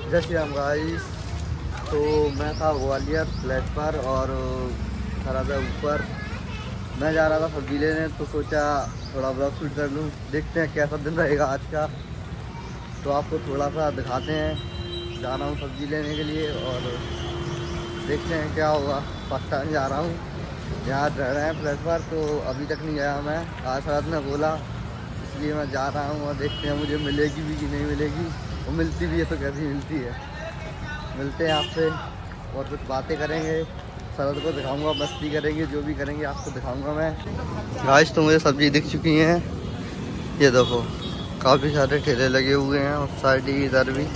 जय श्री राम गाइस। तो मैं था ग्वालियर फ्लैट पर और खड़ा था ऊपर। मैं जा रहा था सब्जी लेने, तो सोचा थोड़ा ब्लॉग शूट कर लूँ। देखते हैं कैसा दिन रहेगा आज का, तो आपको थोड़ा सा दिखाते हैं। जा रहा हूँ सब्जी लेने के लिए और देखते हैं क्या होगा। फर्स्ट टाइम जा रहा हूँ, यहाँ रह रहे हैं फ्लैट पर, तो अभी तक नहीं गया मैं। आज रात ने बोला, इसलिए मैं जा रहा हूँ और देखते हैं मुझे मिलेगी भी कि नहीं मिलेगी। वो मिलती भी है तो कैसी मिलती है। मिलते हैं आपसे और कुछ बातें करेंगे, सरद को दिखाऊंगा, मस्ती करेंगे, जो भी करेंगे आपको दिखाऊंगा मैं। गाइस तो मुझे सब्जी दिख चुकी हैं, ये देखो काफ़ी सारे ठेले लगे हुए हैं और साइड ही इधर भी।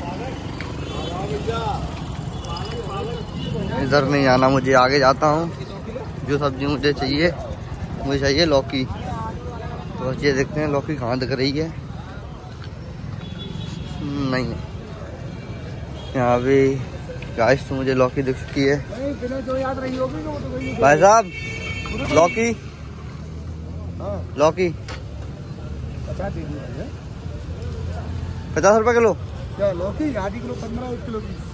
इधर नहीं आना मुझे, आगे जाता हूँ। जो सब्जी मुझे चाहिए लौकी। तो बस ये देखते हैं लौकी कहाँ दिख रही है। नहीं, यहाँ भी गाइस तो मुझे लौकी दिख चुकी है। भाई साहब लौकी 50 रुपये किलो। क्या लौकी? आधी किलो 15, 1 किलो की।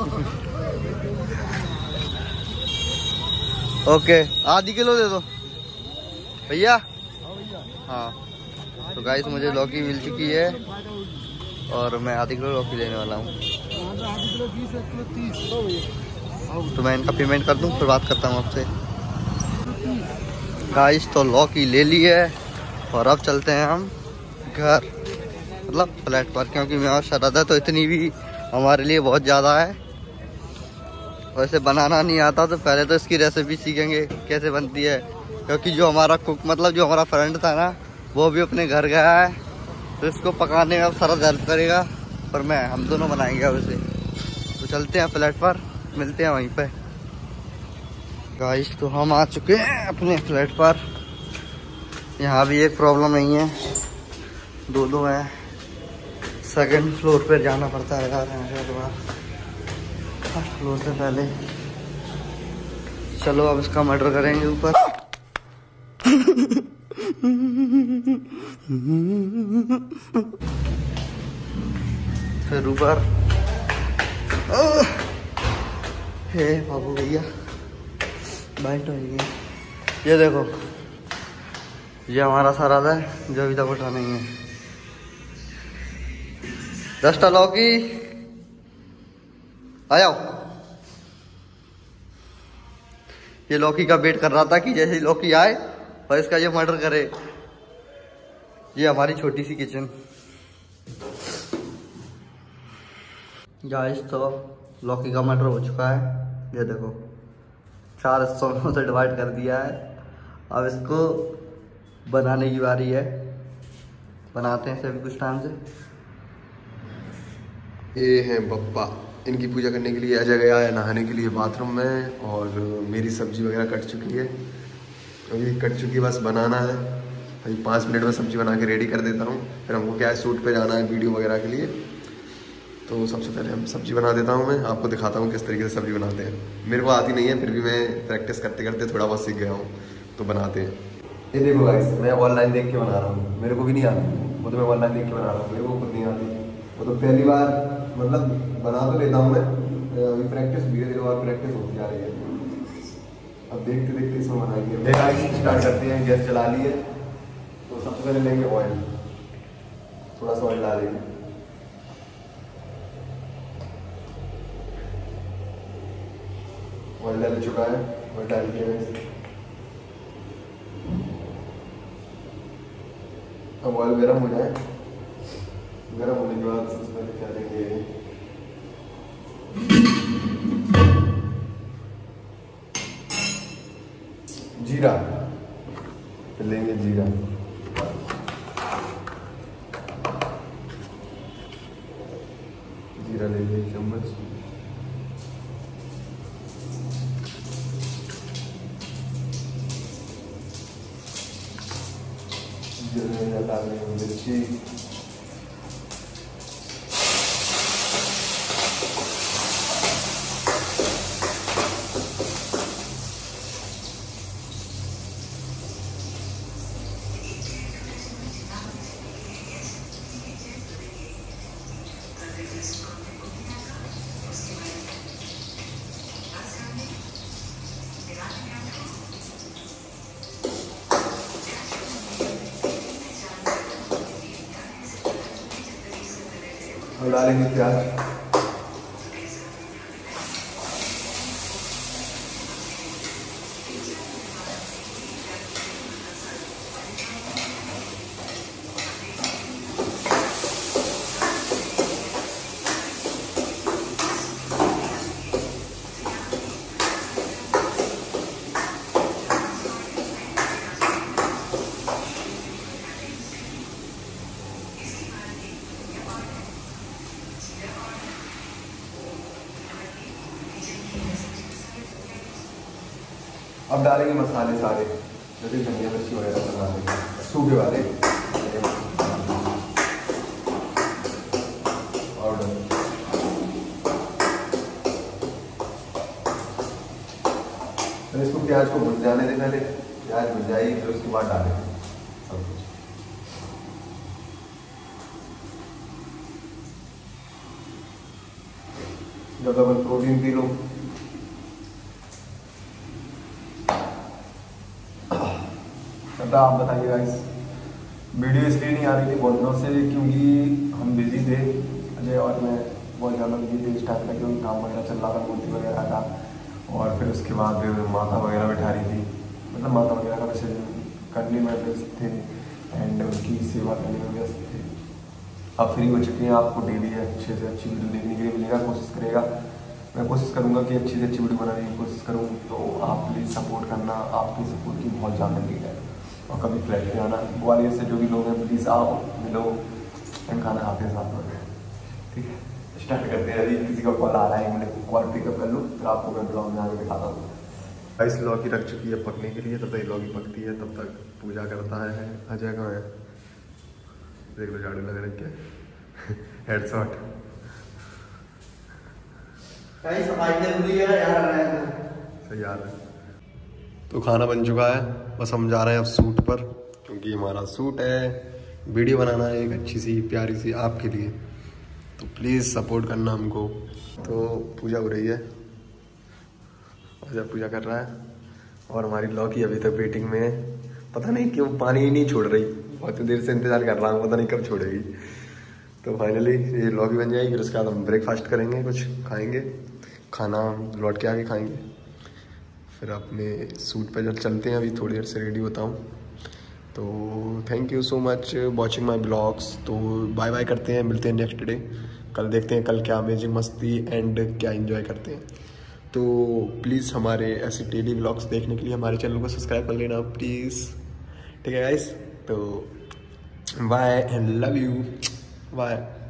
ओके, आधी किलो दे दो भैया। हाँ तो गाइस मुझे लौकी मिल चुकी है और मैं आधी किलो लौकी लेने वाला हूँ। आधी किलो 20, 1 किलो 30। तो मैं इनका पेमेंट कर दूँ, फिर बात करता हूँ आपसे। गाइस तो लौकी ले ली है और अब चलते हैं हम घर, मतलब फ्लैट पर, क्योंकि मैं और शरद है तो इतनी भी हमारे लिए बहुत ज़्यादा है। वैसे बनाना नहीं आता तो पहले तो इसकी रेसिपी सीखेंगे कैसे बनती है, क्योंकि जो हमारा कुक मतलब जो हमारा फ्रेंड था ना, वो भी अपने घर गया है, तो इसको पकाने में सारा हेल्प करेगा। पर हम दोनों बनाएंगे अब इसे। तो चलते हैं फ्लैट पर, मिलते हैं वहीं पे। गाइस तो हम आ चुके हैं अपने फ्लैट पर। यहाँ भी एक प्रॉब्लम नहीं है, दो है। सेकंड फ्लोर पे जाना पड़ता है यार, यहाँ से बार फर्स्ट फ्लोर से पहले। चलो अब इसका मर्डर करेंगे ऊपर। फिर ऊपर। हे बाबू भैया बाइट हो गई। ये देखो, ये हमारा सारा है जो अभी तक उठा नहीं है। 10 लौकी आ जाओ। ये लौकी का वेट कर रहा था कि जैसे ही लौकी आए और इसका ये मर्डर करे। ये हमारी छोटी सी किचन। गाइस तो लौकी का मर्डर हो चुका है। ये देखो 4 हिस्सों से डिवाइड कर दिया है। अब इसको बनाने की बारी है। बनाते हैं सभी कुछ टाइम से। ये है बप्पा, इनकी पूजा करने के लिए अजय गया है नहाने के लिए बाथरूम में। और मेरी सब्जी वगैरह कट चुकी है, अभी कट चुकी, बस बनाना है। अभी 5 मिनट में सब्जी बना के रेडी कर देता हूँ। फिर हमको क्या है, शूट पे जाना है वीडियो वगैरह के लिए। तो सबसे पहले हम सब्जी बना देता हूँ। मैं आपको दिखाता हूँ किस तरीके से सब्जी बनाते हैं। मेरे को आती नहीं है, फिर भी मैं प्रैक्टिस करते करते थोड़ा बहुत सीख गया हूँ। तो बनाते हैं। ये देखो गाइस, मैं ऑनलाइन देख के बना रहा हूँ। मेरे को भी नहीं आती, वो तो मैं ऑनलाइन देख के बना रहा हूँ। मेरे को खुद नहीं आती, वो तो पहली बार मतलब बना तो लेता हूँ मैं। अभी प्रैक्टिस धीरे धीरे और प्रैक्टिस होती जा रही है। अब देखते देखते इसमें बनाएंगे। गाइस स्टार्ट करते हैं। गैस जला ली है, तो सबसे पहले लेंगे ऑयल। थोड़ा सा ऑयल डालेंगे। ऑयल डाल चुका है, ऑयल डाल के अब ऑयल गर्म हो जाए। गर्म होने के बाद सबसे पहले क्या देंगे, जीरा। फिर लेंगे जीरा, जीरा लेंगे 1 चम्मच। जीरा डालेंगे मिर्ची, डालेंगे प्याज। अब डालेंगे मसाले सारे, जैसे धनिया मिर्ची वगैरह सब डालेंगे, सूखे वाले पाउडर। तो इसको प्याज को भुन जाने दें पहले, प्याज भुन जाएगी फिर उसके बाद डालेंगे सब कुछ। जब अपन प्रोटीन पी लो। आप बताइए गाइस, वीडियो इसलिए नहीं आ रही थी बहुत दिनों से क्योंकि हम बिजी थे, अजय और मैं बहुत ज़्यादा बिजी थे इस टाइम में, क्योंकि काम वगैरह चल रहा था, मूर्ति वगैरह का, और फिर उसके बाद माता वगैरह बैठा रही थी, मतलब माता वगैरह का विसर्जन करने में व्यस्त थे एंड उनकी सेवा करने में व्यस्त थे। अब फ्री हो चुके हैं, आपको डेली अच्छे से अच्छी वीडियो देखने के लिए मिलेगा, कोशिश करेगा, मैं कोशिश करूँगा कि अच्छी से अच्छी वीडियो बनाने की कोशिश करूँ। तो आप प्लीज़ सपोर्ट करना, आपकी सपोर्ट की बहुत ज़्यादा नीड है। और कभी फ्लैट में आना, ग्वालियर से जो भी लोग हैं प्लीज़ आओ, मिलो एंड खाना खाते हैं साथ में। ठीक है, स्टार्ट करते हैं। अभी किसी का कॉल आ रहा है, मैंने कॉल पिकअप कर लूँ, फिर आपको मैं ब्लॉग में आगे दिखाता हूँ। राइस लौकी रख चुकी है पकने के लिए, तब तक लौकी पकती है, तब तक पूजा करता है। अजय कहाँ है? देख लो झाड़ू लग रही है, हेडशॉट। सही याद है। तो खाना बन चुका है, बस हम जा रहे हैं अब शूट पर, क्योंकि हमारा शूट है, वीडियो बनाना है एक अच्छी सी प्यारी सी आपके लिए, तो प्लीज़ सपोर्ट करना हमको। तो पूजा हो रही है, अजय पूजा कर रहा है और हमारी लौकी अभी तक वेटिंग में है, पता नहीं क्यों पानी ही नहीं छोड़ रही, बहुत देर से इंतज़ार कर रहा हूँ, पता नहीं कब छोड़ेगी। तो फाइनली ये लौकी बन जाएगी, फिर उसके बाद हम ब्रेकफास्ट करेंगे, कुछ खाएंगे, खाना लौट के आके खाएंगे, फिर अपने सूट पर जब चलते हैं। अभी थोड़ी देर से रेडी होता हूँ। तो thank you so much watching my blogs. तो बाय बाय करते हैं, मिलते हैं नेक्स्ट डे। कल देखते हैं कल क्या अमेजिंग मस्ती एंड क्या एंजॉय करते हैं। तो प्लीज़ हमारे ऐसे डेली ब्लॉग्स देखने के लिए हमारे चैनल को सब्सक्राइब कर लेना प्लीज़। ठीक है गाइस, तो bye and love you, bye.